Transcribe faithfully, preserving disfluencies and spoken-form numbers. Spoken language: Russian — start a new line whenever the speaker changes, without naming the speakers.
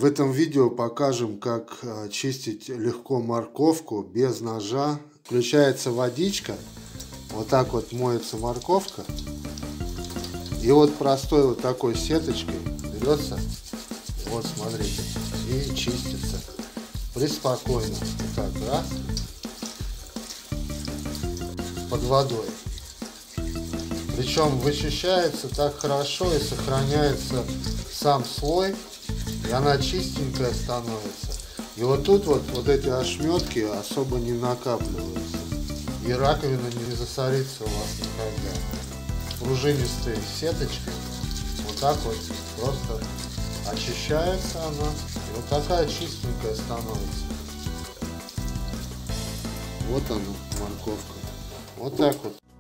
В этом видео покажем, как чистить легко морковку без ножа. Включается водичка, вот так вот моется морковка. И вот простой вот такой сеточкой берется, вот смотрите, и чистится. Преспокойно. Вот так, раз. Под водой. Причем вычищается так хорошо и сохраняется сам слой. И она чистенькая становится. И вот тут вот, вот эти ошметки особо не накапливаются. И раковина не засорится у вас никогда. Пружинистой сеточкой вот так вот просто очищается она. И вот такая чистенькая становится. Вот она, морковка. Вот так вот.